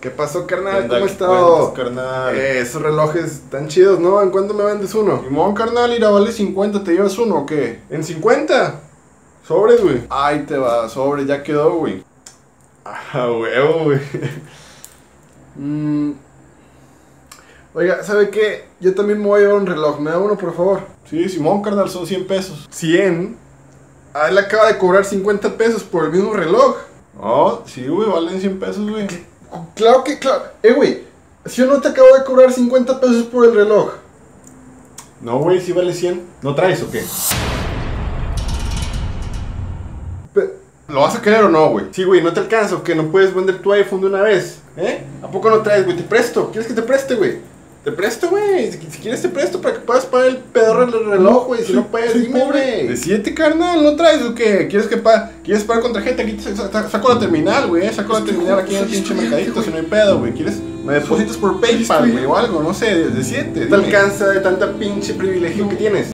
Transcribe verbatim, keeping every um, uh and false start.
¿Qué pasó, carnal? ¿Qué onda? ¿Cómo has ¿Qué estado? cuentas, carnal? Eh, esos relojes están chidos, ¿no? ¿En cuánto me vendes uno? Simón, carnal, ir a vale cincuenta, ¿te llevas uno o qué? ¿En cincuenta? Sobres, güey. Ahí te va, sobre, ya quedó, güey. Ah, huevo, güey. Mm. Oiga, ¿sabe qué? Yo también me voy a llevar un reloj. ¿Me da uno, por favor? Sí, Simón, carnal, son cien pesos. ¿cien? Ah, él acaba de cobrar cincuenta pesos por el mismo reloj. Oh, sí, güey, valen cien pesos, güey. Claro que, claro. Eh, güey, si yo no te acabo de cobrar cincuenta pesos por el reloj. No, güey, sí vale cien. ¿No traes o qué? Pe- ¿Lo vas a querer o no, güey? Sí, güey, no te alcanzo, que no puedes vender tu iPhone de una vez. ¿Eh? ¿A poco no traes, güey? Te presto. ¿Quieres que te preste, güey? Te presto, güey. Si, si quieres te presto para que puedas pagar el pedorro del reloj, güey. Si no puedes, soy dime, pobre. güey. Decídete, carnal, ¿no traes o qué? ¿Quieres que pa ¿Quieres pagar con tarjeta? Aquí te saco, saco la terminal, güey. Saco la Estoy terminal aquí en el estoy pinche estudiante, mercadito, güey. si no hay pedo, güey. ¿Quieres? Me depositas por PayPal, güey, o algo, no sé, decídete. No te alcanza de tanta pinche privilegio que tienes.